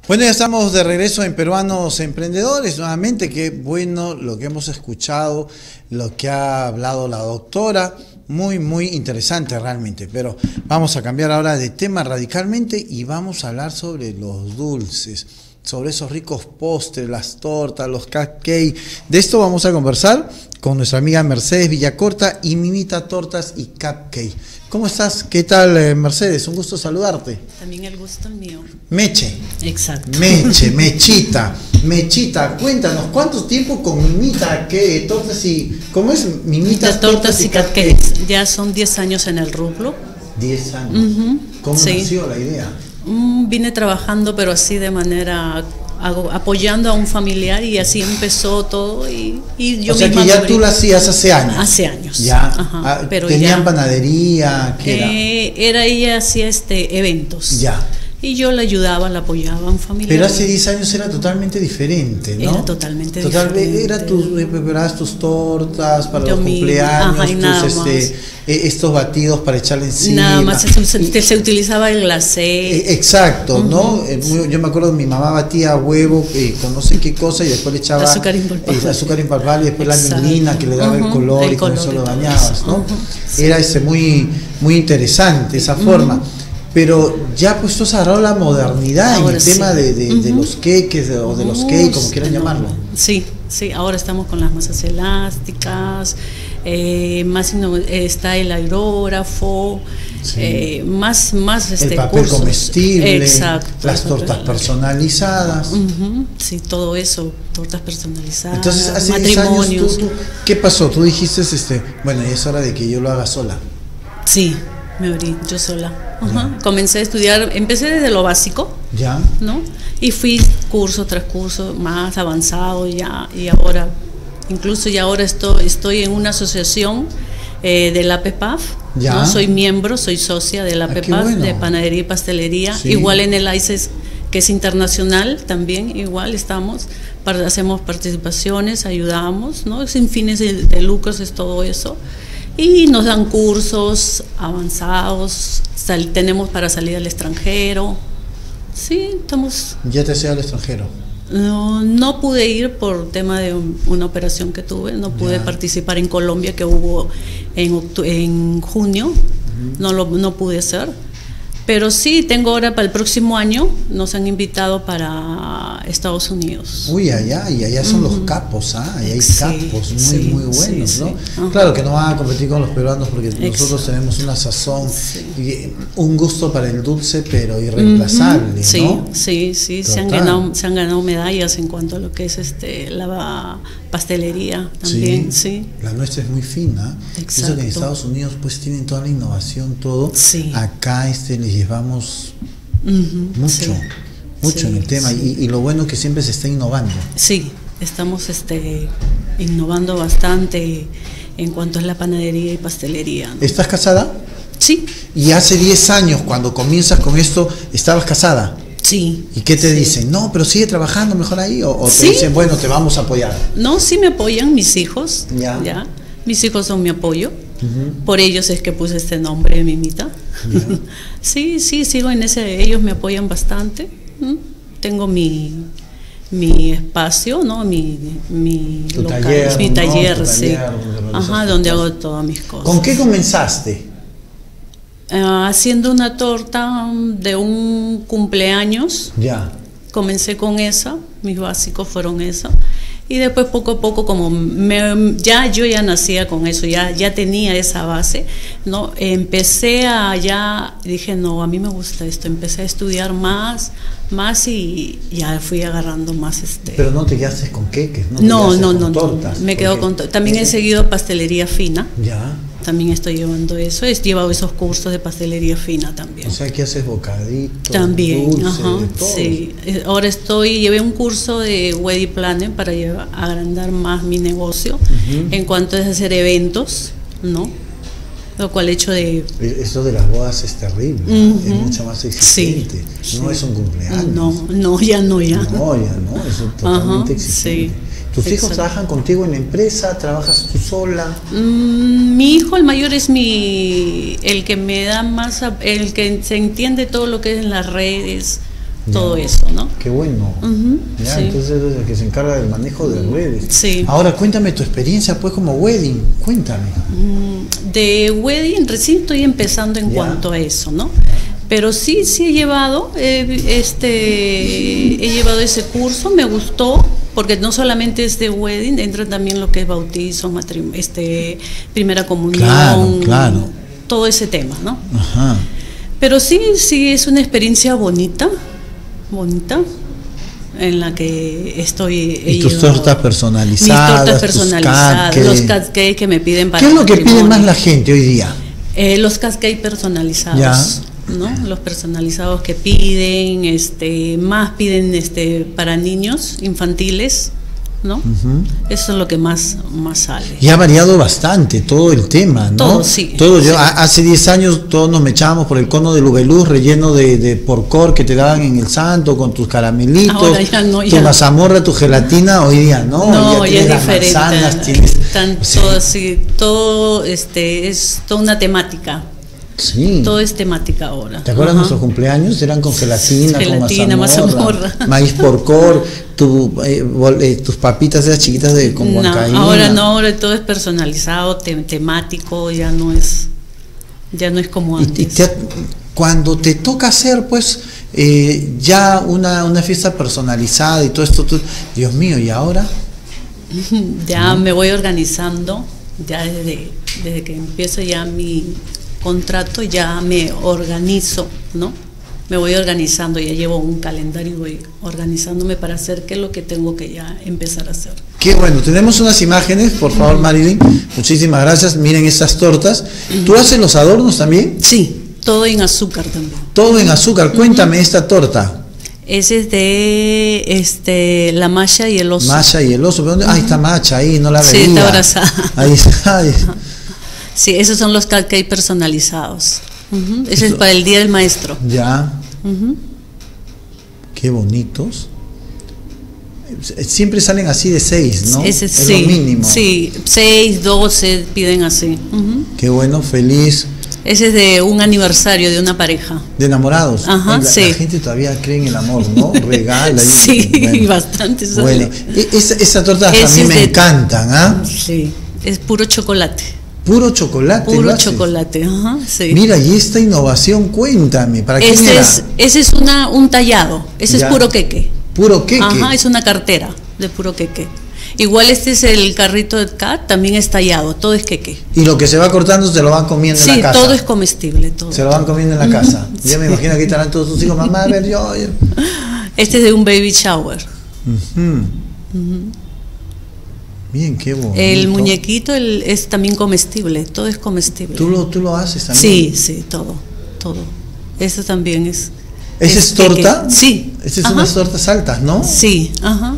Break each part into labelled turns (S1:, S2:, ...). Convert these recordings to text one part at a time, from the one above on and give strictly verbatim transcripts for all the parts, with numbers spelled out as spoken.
S1: Bueno, ya estamos de regreso en Peruanos Emprendedores. Nuevamente, qué bueno lo que hemos escuchado, lo que ha hablado la doctora. Muy, muy interesante realmente. Pero vamos a cambiar ahora de tema radicalmente y vamos a hablar sobre los dulces, sobre esos ricos postres, las tortas, los cupcakes. De esto vamos a conversar con nuestra amiga Mercedes Villacorta y Mimita Tortas y Cupcake. ¿Cómo estás? ¿Qué tal, Mercedes? Un gusto saludarte.
S2: También el gusto es mío.
S1: Meche.
S2: Exacto.
S1: Meche, Mechita. Mechita, cuéntanos, ¿cuánto tiempo con Mimita? ¿Qué tortas y...? ¿Cómo es? Mimitas,
S2: tortas, tortas y cupcakes.
S1: cupcakes.
S2: Ya son diez años en el rubro.
S1: diez años.
S2: Uh-huh.
S1: ¿Cómo
S2: sí.
S1: nació la idea?
S2: Mm, vine trabajando, pero así de manera... Hago, apoyando a un familiar y así empezó todo y, y yo
S1: o sea
S2: misma
S1: que ya
S2: abrí.
S1: Tú la hacías hace años.
S2: Hace años.
S1: Ya.
S2: Ajá,
S1: Ah,
S2: pero
S1: ¿Tenían
S2: ya,
S1: panadería? ¿Qué era?
S2: Eh, era ella hacía este eventos.
S1: Ya.
S2: Y yo la ayudaba, la apoyaba a un familiar.
S1: Pero hace diez años era totalmente diferente, ¿no?
S2: Era totalmente
S1: Total,
S2: diferente.
S1: Era tus, preparabas tus tortas para
S2: yo
S1: los
S2: misma.
S1: cumpleaños,
S2: Ajá, y
S1: tus,
S2: nada
S1: este, eh, estos batidos para echarle encima.
S2: Nada más se, se, se utilizaba el glacé.
S1: Eh, exacto, uh-huh. ¿no? Eh, muy, yo me acuerdo mi mamá batía huevo eh, con no sé qué cosa y después le echaba
S2: azúcar impalpable,
S1: eh, azúcar impalpable y después exacto. La mielina que le daba uh-huh. el color el y con eso lo dañabas, ¿no? Uh-huh. Sí. Era ese muy, muy interesante esa uh-huh. forma. Pero ya pues tú has agarrado la modernidad ahora en el sí. tema de, de, uh-huh. de los queques de, o de los cakes, como quieran no. llamarlo.
S2: Sí, sí, ahora estamos con las masas elásticas, eh, más está el aerógrafo, sí. eh, más, más este,
S1: el papel
S2: cursos.
S1: comestible,
S2: exacto,
S1: las tortas personalizadas.
S2: Uh-huh. Sí, todo eso, tortas personalizadas.
S1: Entonces, hace
S2: matrimonios.
S1: diez años, tú, tú, ¿qué pasó? Tú dijiste, este, bueno, ya es hora de que yo lo haga sola.
S2: Sí. Me abrí yo sola. Uh-huh. Comencé a estudiar, empecé desde lo básico,
S1: ya,
S2: ¿no? Y fui curso tras curso más avanzado ya, y ahora, incluso ya ahora estoy, estoy en una asociación eh, de la PEPAF, ya. ¿no? Soy miembro, soy socia de la ah, PEPAF, bueno. de panadería y pastelería, sí. igual en el A I C E S, que es internacional también, igual estamos, para, hacemos participaciones, ayudamos, ¿no? Sin fines de, de lucros es todo eso. Y nos dan cursos avanzados, sal, tenemos para salir al extranjero. Sí, estamos...
S1: ¿Ya te has ido al extranjero?
S2: No, no pude ir por tema de un, una operación que tuve, no pude ya. participar en Colombia que hubo en, en junio, uh-huh. no, lo, no pude hacer. Pero sí, tengo ahora para el próximo año, nos han invitado para Estados Unidos.
S1: Uy, allá, y allá son uh-huh. los capos, ¿ah? ¿eh? Allá hay sí, capos muy, sí, muy buenos, sí, ¿no? Sí. Uh-huh. Claro que no van a competir con los peruanos porque Exacto. nosotros tenemos una sazón, sí. y un gusto para el dulce, pero irreemplazable, uh-huh.
S2: sí,
S1: ¿no?
S2: Sí, sí, se han, ganado, se han ganado medallas en cuanto a lo que es este la pastelería también, sí. sí.
S1: La nuestra es muy fina. Exacto. Eso que en Estados Unidos pues tienen toda la innovación, todo.
S2: Sí.
S1: Acá este les llevamos uh-huh, mucho, sí, mucho sí, en el tema sí. y, y lo bueno que siempre se está innovando.
S2: Sí, estamos este, innovando bastante en cuanto a la panadería y pastelería, ¿no?
S1: ¿Estás casada?
S2: Sí.
S1: Y hace diez años, cuando comienzas con esto, ¿estabas casada?
S2: Sí.
S1: ¿Y qué te
S2: sí.
S1: dicen? No, pero sigue trabajando mejor ahí, o, o te
S2: ¿Sí?
S1: dicen, bueno, te vamos a apoyar.
S2: No, sí me apoyan mis hijos,
S1: ya,
S2: ya. Mis hijos son mi apoyo.
S1: Uh-huh.
S2: Por ellos es que puse este nombre de Mimita. Yeah. Sí, sí, sigo en ese, ellos me apoyan bastante. ¿Mm? Tengo mi, mi espacio, ¿no? Mi, mi
S1: tu
S2: local,
S1: taller,
S2: mi
S1: ¿no?
S2: taller,
S1: tu
S2: sí.
S1: taller donde,
S2: Ajá, donde hago todas mis cosas.
S1: ¿Con qué comenzaste?
S2: Uh, haciendo una torta de un cumpleaños.
S1: Ya. Yeah.
S2: Comencé con esa, mis básicos fueron esa. Y después poco a poco, como me, ya yo ya nacía con eso, ya, ya tenía esa base, ¿no? Empecé a ya, dije, no, a mí me gusta esto, empecé a estudiar más, más y ya fui agarrando más este...
S1: Pero no te quedaste con queques, ¿no?
S2: No, no,
S1: con
S2: no,
S1: tortas,
S2: no, me quedo con to- También he seguido pastelería fina.
S1: Ya.
S2: También estoy llevando eso, he llevado esos cursos de pastelería fina también.
S1: O sea, que haces bocaditos,
S2: también,
S1: dulce,
S2: ajá,
S1: de todo.
S2: Sí. Ahora estoy, llevé un curso de wedding planner para llevar, agrandar más mi negocio, uh-huh. en cuanto a hacer eventos, ¿no? Lo cual he hecho de...
S1: Esto de las bodas es terrible, uh-huh. es mucho más exigente,
S2: sí,
S1: no
S2: sí.
S1: es un cumpleaños.
S2: No, no, ya no, ya.
S1: No, ya no, es totalmente uh-huh. exigente. Sí. ¿Tus hijos Exacto. trabajan contigo en la empresa? ¿Trabajas tú sola?
S2: Mm, mi hijo, el mayor, es mi el que me da más, el que se entiende todo lo que es en las redes, todo eso, ¿no?
S1: Qué bueno.
S2: Uh-huh,
S1: ya,
S2: sí.
S1: Entonces es el que se encarga del manejo de redes.
S2: Sí.
S1: Ahora cuéntame tu experiencia pues como wedding, cuéntame.
S2: De wedding recién estoy empezando en ya. cuanto a eso, ¿no? Pero sí, sí he llevado, eh, este, he llevado ese curso, me gustó, porque no solamente es de wedding, entra también lo que es bautizo, matrimonio, este, primera comunión,
S1: claro, claro.
S2: todo ese tema, ¿no?
S1: Ajá.
S2: Pero sí, sí es una experiencia bonita, bonita, en la que estoy.
S1: Y tus llevado, tortas personalizadas,
S2: mis tortas personalizadas, los cupcakes que me piden para.
S1: ¿Qué es lo que pide más la gente hoy día?
S2: Eh, los cupcakes personalizados. Ya. ¿No? Los personalizados que piden, este, más piden este para niños infantiles, ¿no? Uh-huh. Eso es lo que más, más sale.
S1: Y ha variado bastante todo el tema, ¿no?
S2: Todo, sí.
S1: Todo,
S2: sí.
S1: Yo, hace diez años todos nos mechábamos por el cono de Lugeluz relleno de, de porcor que te daban en el santo con tus caramelitos, ahora ya no, ya. tu mazamorra, tu gelatina, hoy día no,
S2: no
S1: ya,
S2: ya es diferente.
S1: Manzanas, tienes,
S2: Están sí. todo así, todo este, es toda una temática.
S1: Sí.
S2: Todo es temática ahora.
S1: ¿Te acuerdas de nuestros cumpleaños? Eran con gelatina,
S2: gelatina
S1: con mazamorra,
S2: mazamorra.
S1: maíz porcor, tu, eh, eh, tus papitas esas chiquitas de con
S2: no,
S1: huancaína.
S2: Ahora no, ahora todo es personalizado, te, temático, ya no es, ya no es como antes.
S1: Y, y te, cuando te toca hacer, pues, eh, ya una, una fiesta personalizada y todo esto, tú, Dios mío, ¿y ahora?
S2: Ya ¿no? me voy organizando, ya desde, desde que empiezo ya mi contrato ya me organizo, ¿no? Me voy organizando, ya llevo un calendario y voy organizándome para hacer qué es lo que tengo que ya empezar a hacer.
S1: Qué bueno, tenemos unas imágenes, por favor, Marilyn, muchísimas gracias, miren estas tortas. ¿Tú haces los adornos también?
S2: Sí, todo en azúcar también.
S1: Todo en azúcar, cuéntame esta torta.
S2: Ese es de este, la Masha y el oso.
S1: Masha y el oso, ¿dónde? Uh-huh. Ah, está Masha ahí, no la veía.
S2: Sí, está abrazada.
S1: Ahí está. Ahí.
S2: Sí, esos son los cupcakes personalizados. Uh-huh. Ese es para el Día del Maestro.
S1: Ya.
S2: Uh-huh.
S1: Qué bonitos. Siempre salen así de seis, ¿no?
S2: Ese,
S1: es
S2: sí,
S1: lo mínimo.
S2: Sí, seis, doce piden así. Uh-huh.
S1: Qué bueno, feliz.
S2: Ese es de un aniversario de una pareja.
S1: ¿De enamorados?
S2: Ajá,
S1: la,
S2: sí.
S1: La gente todavía cree en el amor, ¿no? Regala. Y,
S2: sí, bueno, bastante.
S1: Bueno, esas esa tortas a mí me de, encantan, ¿ah?
S2: ¿eh? Sí, es puro chocolate.
S1: Puro chocolate.
S2: Puro chocolate, ajá, sí.
S1: Mira, y esta innovación, cuéntame, ¿para qué
S2: ese es, ese es una, un tallado, ese ya. es puro queque.
S1: Puro queque.
S2: Ajá, es una cartera de puro queque. Igual este es el carrito de cat, también es tallado, todo es queque.
S1: Y lo que se va cortando se lo van comiendo
S2: sí,
S1: en la casa.
S2: Sí, todo es comestible. Todo.
S1: Se lo van comiendo en la casa. Uh-huh. Ya me imagino que estarán todos sus hijos, mamá, a ver, yo, yo.
S2: Este es de un baby shower.
S1: Uh-huh. Uh-huh. Bien, qué bonito.
S2: El muñequito el, es también comestible, todo es comestible.
S1: ¿Tú lo, tú lo haces también?
S2: Sí, sí, todo, todo. Eso también es.
S1: ¿Esa es, es torta?
S2: Que, sí.
S1: Esas son unas tortas altas, ¿no?
S2: Sí, ajá.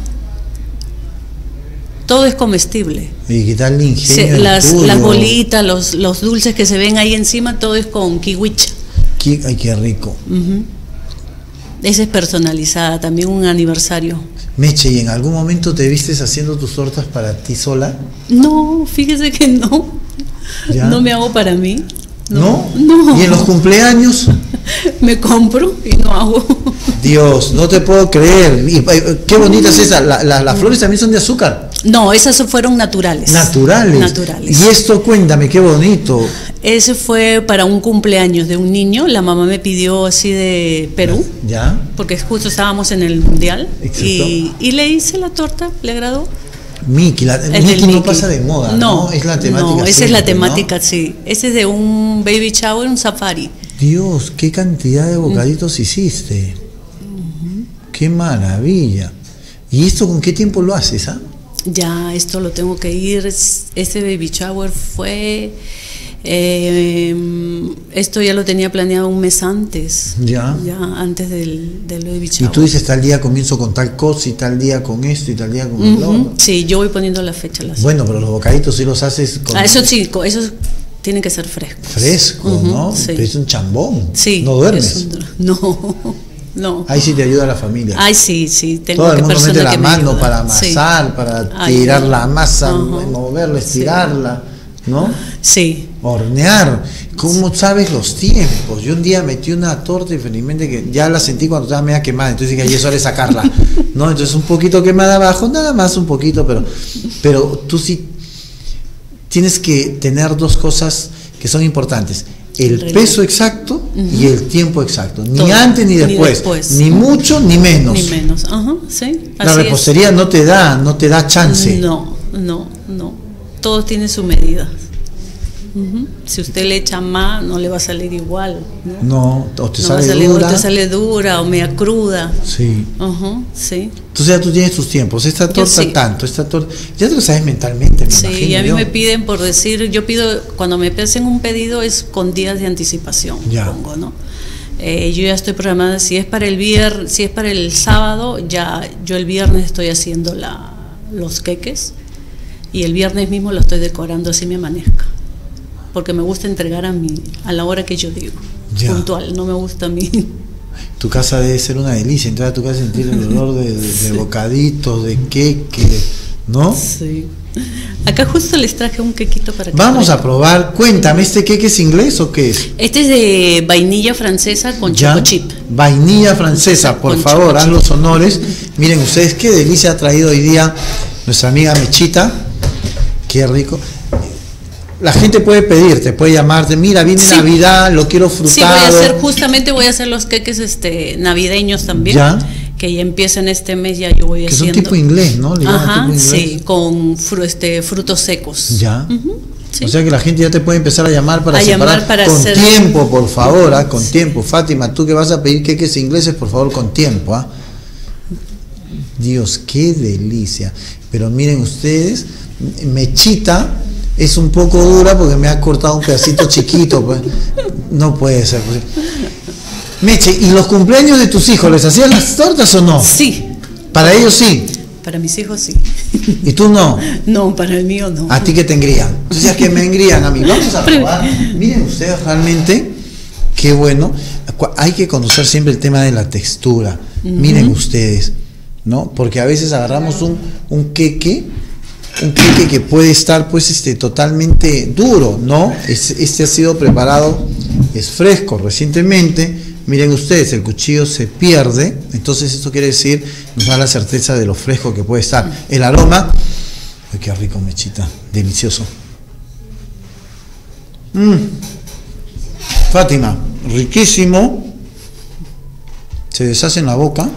S2: Todo es comestible.
S1: ¿Y qué tal el ingenio?
S2: Se, las, las bolitas, los, los dulces que se ven ahí encima, todo es con kiwicha.
S1: Ay, qué rico.
S2: Uh-huh. Esa es personalizada, también un aniversario.
S1: Meche, ¿y en algún momento te vistes haciendo tus tortas para ti sola?
S2: No, fíjese que no. ¿Ya? No me hago para mí.
S1: No.
S2: ¿No?
S1: ¿No? ¿Y en los cumpleaños?
S2: Me compro y no hago.
S1: Dios, no te puedo creer. Y, qué bonita es esa. La, la, las flores también son de azúcar.
S2: No, esas fueron naturales.
S1: Naturales.
S2: Naturales.
S1: Y esto, cuéntame, qué bonito.
S2: Ese fue para un cumpleaños de un niño. La mamá me pidió así de Perú.
S1: ¿Ya?
S2: Porque justo estábamos en el mundial. Y, y le hice la torta, le agradó.
S1: Mickey, la, Mickey no Mickey. pasa de moda, ¿no? ¿no? Es la temática.
S2: No, esa
S1: siempre,
S2: es la temática,
S1: ¿no?
S2: Sí. Ese es de un baby shower, un safari.
S1: Dios, qué cantidad de bocaditos uh-huh. hiciste. Uh-huh. Qué maravilla. ¿Y esto con qué tiempo lo haces, ah?
S2: Ya, esto lo tengo que ir. Este baby shower fue... Eh, esto ya lo tenía planeado un mes antes.
S1: Ya.
S2: Ya, antes del, del baby shower.
S1: Y tú dices, tal día comienzo con tal cosa y tal día con esto y tal día con
S2: uh-huh.
S1: el otro.
S2: Sí, yo voy poniendo la fecha. Las
S1: bueno, pero los bocaditos sí los haces con...
S2: Ah, eso sí, eso tienen que ser frescos.
S1: Fresco, uh-huh, ¿no?
S2: Sí.
S1: Pero es un chambón.
S2: Sí.
S1: ¿No duermes?
S2: Un, no, no.
S1: Ahí sí te ayuda la familia.
S2: Ay, sí, sí. Tengo
S1: Todo el
S2: que
S1: mundo mete la mano
S2: ayuda.
S1: para amasar, sí. para
S2: Ay,
S1: tirar
S2: no.
S1: la masa,
S2: uh-huh.
S1: moverla, estirarla,
S2: sí.
S1: ¿no?
S2: Sí.
S1: Hornear. ¿Cómo sabes los tiempos? Yo un día metí una torta y felizmente que ya la sentí cuando estaba media quemada, entonces dije, es hora de sacarla, ¿no? Entonces un poquito quemada abajo, nada más un poquito, pero, pero tú sí tienes que tener dos cosas que son importantes. El peso exacto uh-huh. y el tiempo exacto. Ni Todo. antes ni después. Ni, después. ni mucho ni menos.
S2: Ni menos. Uh-huh. Sí,
S1: la repostería es. no te da, no te da chance.
S2: No, no, no. Todo tiene su medida. Uh-huh. Si usted le echa más, no le va a salir igual. No,
S1: no o te
S2: no
S1: sale
S2: salir,
S1: dura.
S2: O te sale dura o media cruda.
S1: Sí.
S2: Uh-huh. Sí.
S1: Entonces ya tú tienes tus tiempos. Esta torta sí. tanto, esta torta. Ya te lo sabes mentalmente, me
S2: Sí,
S1: imagino,
S2: y a mí
S1: yo.
S2: me piden por decir, yo pido, cuando me hacen un pedido es con días de anticipación,
S1: ya.
S2: pongo, ¿no? Eh, yo ya estoy programada, si es para el viernes, si es para el sábado, ya yo el viernes estoy haciendo la, los queques y el viernes mismo lo estoy decorando así me amanezca. Porque me gusta entregar a mí, a la hora que yo digo, ya. puntual, no me gusta a mí.
S1: Tu casa debe ser una delicia, entrar a tu casa y sentir el olor de, de, sí. de bocaditos, de queque, ¿no?
S2: Sí. Acá justo les traje un quequito para que
S1: Vamos a probar, cuéntame, ¿este queque es inglés o qué es?
S2: Este es de vainilla francesa con choco chip.
S1: Vainilla francesa, por con favor, haz los honores. Miren ustedes qué delicia ha traído hoy día nuestra amiga Mechita, qué rico. La gente puede pedirte, puede llamarte, mira, viene sí. Navidad, lo quiero frutado.
S2: Sí, voy a hacer, justamente voy a hacer los queques este, navideños también, ¿ya? Que ya empiezan este mes, ya yo voy
S1: que
S2: haciendo.
S1: Que son tipo inglés, ¿no?
S2: Le Ajá, tipo inglés. Sí, con fru, este, frutos secos.
S1: Ya.
S2: Uh-huh, sí.
S1: O sea que la gente ya te puede empezar a llamar para
S2: a
S1: separar
S2: llamar para
S1: con
S2: hacer...
S1: tiempo, por favor, ¿ah? Con sí. tiempo. Fátima, tú que vas a pedir queques ingleses, por favor, con tiempo, ¿ah? Dios, qué delicia. Pero miren ustedes, Mechita es un poco dura porque me ha cortado un pedacito chiquito, pues no puede ser. Pues. Meche, ¿y los cumpleaños de tus hijos les hacían las tortas o no?
S2: Sí.
S1: ¿Para ellos sí?
S2: Para mis hijos sí.
S1: ¿Y tú no?
S2: No, para el mío no.
S1: ¿A ti que te engrían? Entonces, que me engrían a mí. Vamos a probar. Miren ustedes realmente, qué bueno. Hay que conocer siempre el tema de la textura. Uh-huh. Miren ustedes, ¿no? Porque a veces agarramos un, un queque, un queque que puede estar pues este totalmente duro, ¿no? Este, este ha sido preparado, es fresco recientemente. Miren ustedes, el cuchillo se pierde, entonces esto quiere decir, nos da la certeza de lo fresco que puede estar. El aroma, ¡ay, qué rico, Mechita! Delicioso. Mm. Fátima, riquísimo. Se deshace en la boca.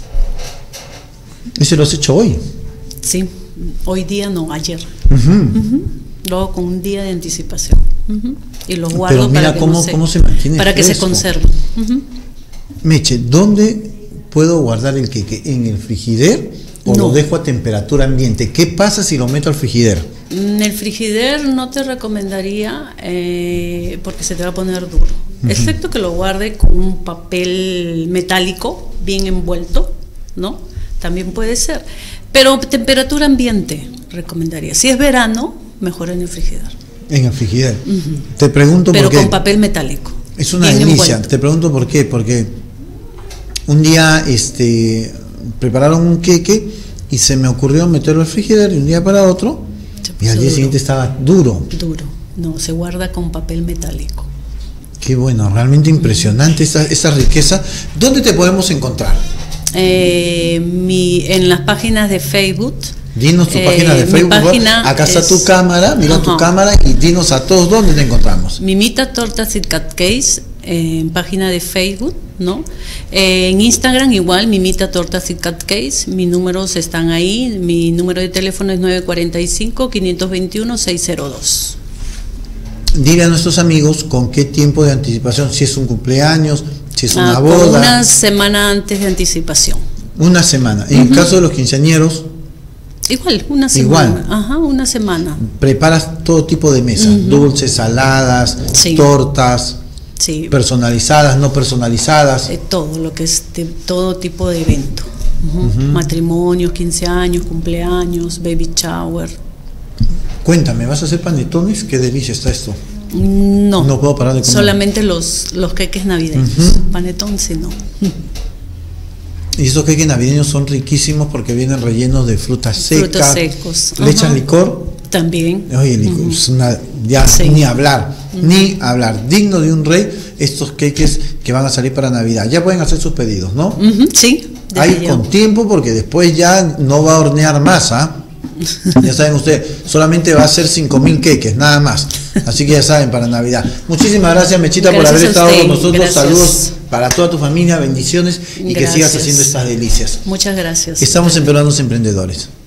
S1: ¿Ese lo has hecho hoy?
S2: Sí, hoy día no, ayer.
S1: Uh-huh.
S2: Uh-huh. Lo hago con un día de anticipación. Uh-huh. Y los guardo.
S1: Pero mira
S2: para que
S1: cómo,
S2: no se,
S1: cómo se mantiene
S2: para
S1: fresco.
S2: que se conserve. Uh-huh.
S1: Meche, ¿dónde puedo guardar el queque? ¿En el frigider o no. lo dejo a temperatura ambiente? ¿Qué pasa si lo meto al frigider?
S2: En el frigider no te recomendaría eh, porque se te va a poner duro. Uh-huh. Excepto que lo guarde con un papel metálico bien envuelto, ¿no? También puede ser. Pero temperatura ambiente recomendaría. Si es verano, mejor en el frigider. En
S1: el frigider. Uh-huh. Te pregunto
S2: Pero
S1: por qué.
S2: Pero con papel metálico.
S1: Es una delicia. Envuelto. Te pregunto por qué. Porque un día este, prepararon un queque y se me ocurrió meterlo al frigider de un día para otro y al día duro. siguiente estaba duro.
S2: Duro. No, se guarda con papel metálico.
S1: Qué bueno, realmente impresionante esta, esta riqueza. ¿Dónde te podemos encontrar?
S2: Eh, mi, en las páginas de Facebook.
S1: Dinos tu eh, página de Facebook. Página Acá está es, tu cámara, mira uh-huh. tu cámara y dinos a todos dónde te encontramos.
S2: Mimita Tortas y Cupcakes, eh, en página de Facebook, ¿no? Eh, en Instagram igual, Mimita Tortas y Cupcakes, mis números están ahí, mi número de teléfono es nueve cuatro cinco, cinco dos uno, seis cero dos. Dile
S1: a nuestros amigos con qué tiempo de anticipación, si es un cumpleaños, si es una ah, boda.
S2: Una semana antes de anticipación.
S1: Una semana. En uh-huh. el caso de los quinceañeros.
S2: Igual, una semana. Igual. Ajá, una semana.
S1: Preparas todo tipo de mesas, uh-huh. dulces, saladas, sí. tortas,
S2: sí.
S1: personalizadas, no personalizadas.
S2: Eh, todo lo que es de, todo tipo de evento. Uh-huh. Uh-huh. Matrimonios, quince años, cumpleaños, baby shower.
S1: Cuéntame, ¿vas a hacer panetones? Qué delicia está esto.
S2: No,
S1: no puedo parar de comer.
S2: Solamente los, los queques navideños. Uh-huh. Panetón sí no.
S1: Y esos queques navideños son riquísimos porque vienen rellenos de frutas secas.
S2: Frutos secos.
S1: ¿Le echan licor?
S2: También.
S1: Oye, uh-huh. es una, ya sí. ni hablar, uh-huh. ni hablar. Digno de un rey estos queques que van a salir para Navidad. Ya pueden hacer sus pedidos, ¿no?
S2: Uh-huh. Sí.
S1: Hay con tiempo porque después ya no va a hornear más, ¿ah? Ya saben ustedes, solamente va a ser cinco mil queques, nada más. Así que ya saben, para Navidad. Muchísimas gracias, Mechita, gracias por haber estado con nosotros. Gracias. Saludos para toda tu familia, bendiciones y gracias. Que sigas haciendo estas delicias.
S2: Muchas gracias.
S1: Estamos en Peruanos Emprendedores.